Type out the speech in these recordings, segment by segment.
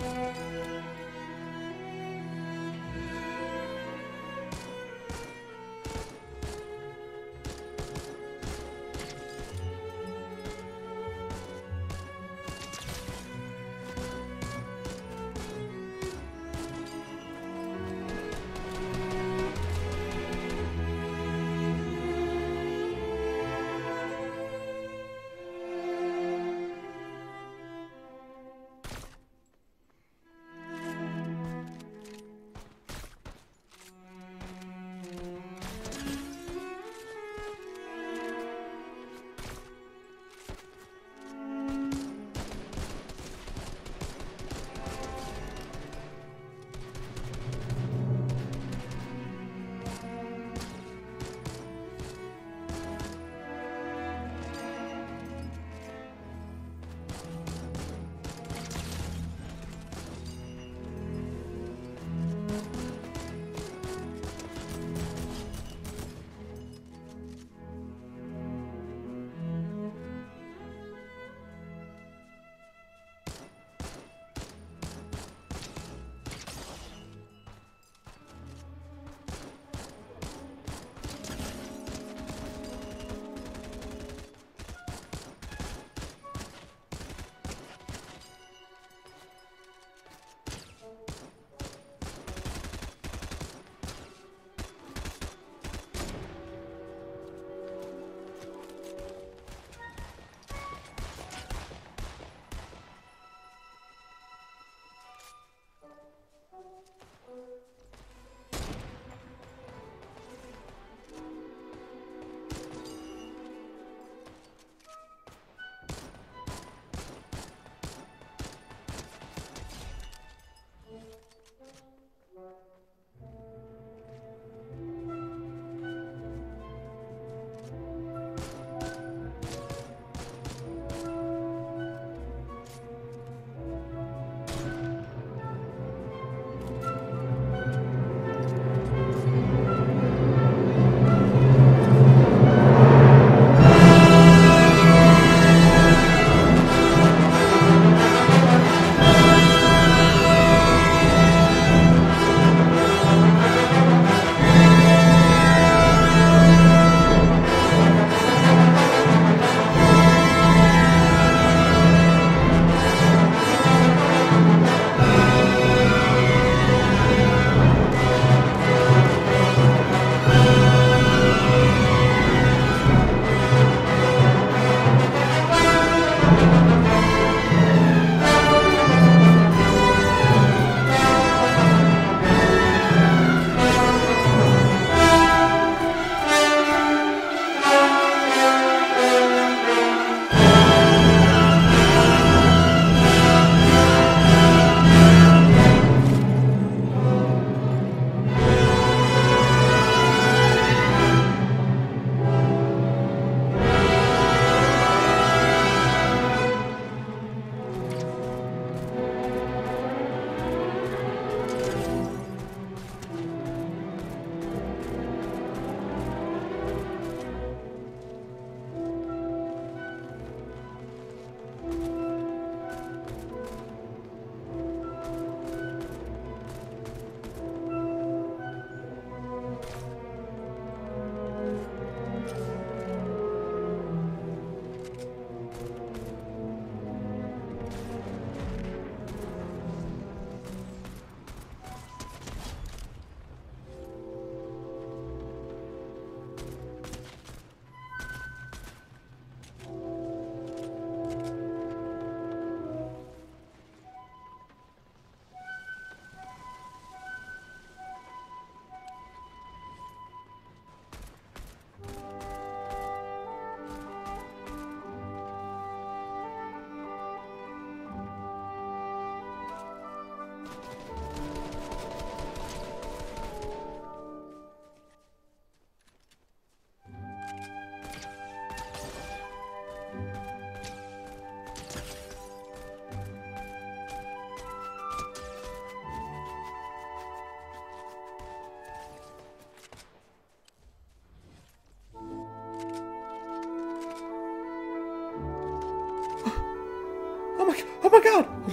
Oh my god! Oh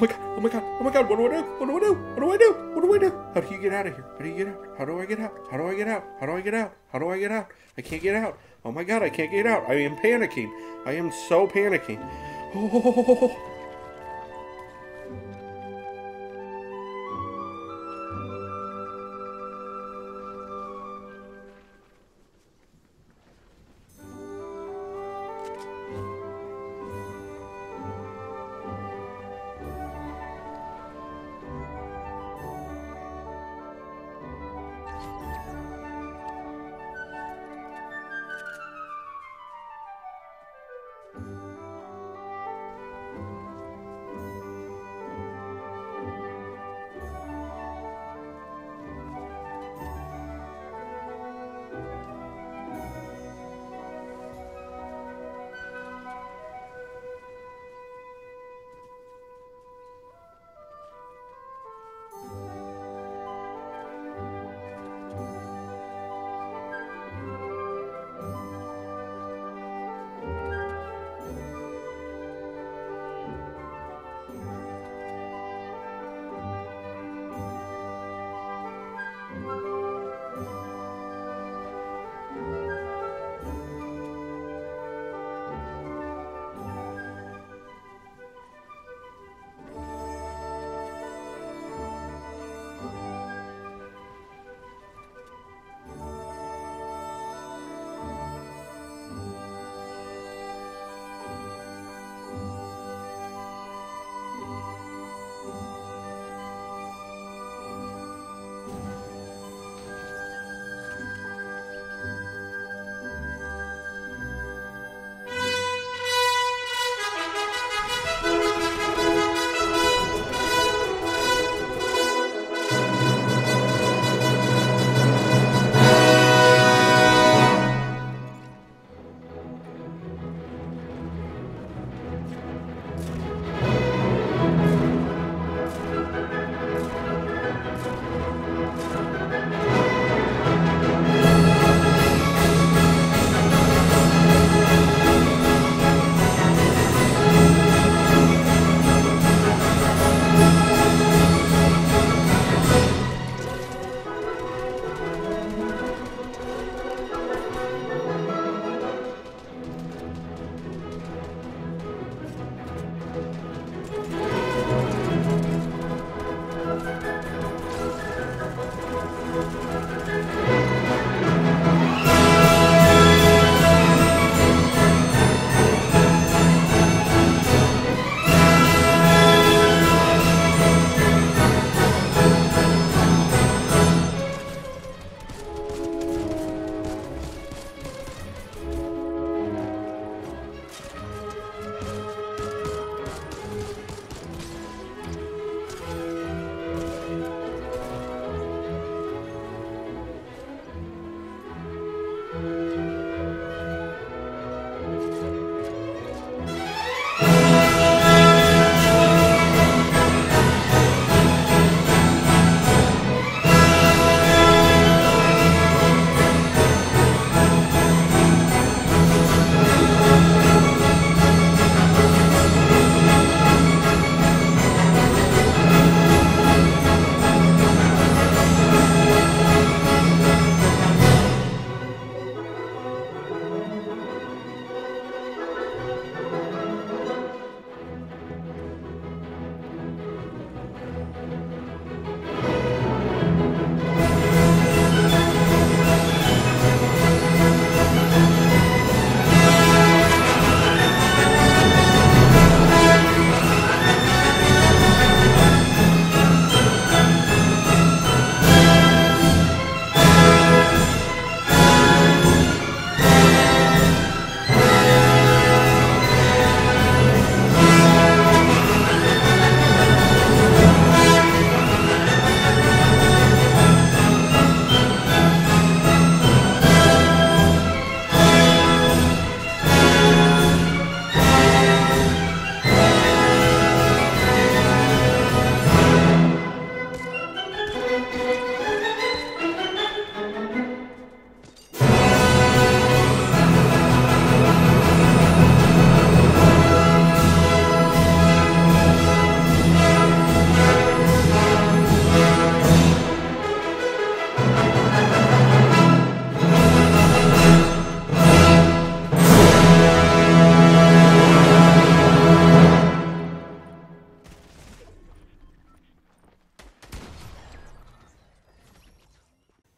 my god, oh my god, oh my god, what do I do? What do I do? What do I do? What do I do? How do you get out of here? How do you get out? How do I get out? How do I get out? How do I get out? How do I get out? I can't get out. Oh my god, I can't get out. I am panicking. I am so panicking. Oh.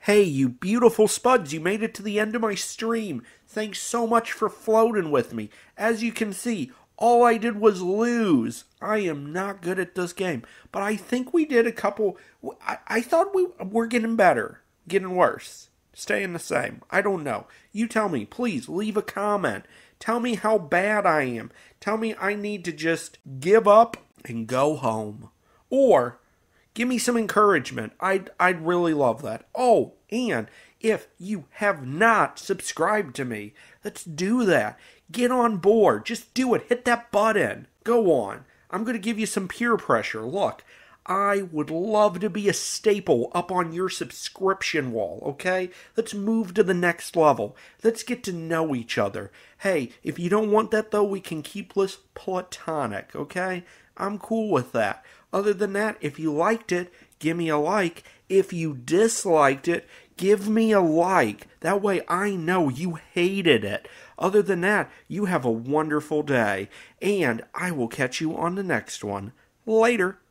Hey, you beautiful spuds, you made it to the end of my stream. Thanks so much for floating with me. As you can see, all I did was lose. I am not good at this game. But I think we did a couple... I thought we were getting better. Getting worse. Staying the same. I don't know. You tell me. Please, leave a comment. Tell me how bad I am. Tell me I need to just give up and go home. Or... give me some encouragement. I'd really love that. Oh, and if you have not subscribed to me, let's do that. Get on board. Just do it. Hit that button. Go on. I'm going to give you some peer pressure. Look, I would love to be a staple up on your subscription wall, okay? Let's move to the next level. Let's get to know each other. Hey, if you don't want that, though, we can keep this platonic, okay? I'm cool with that. Other than that, if you liked it, give me a like. If you disliked it, give me a like. That way I know you hated it. Other than that, you have a wonderful day. And I will catch you on the next one. Later.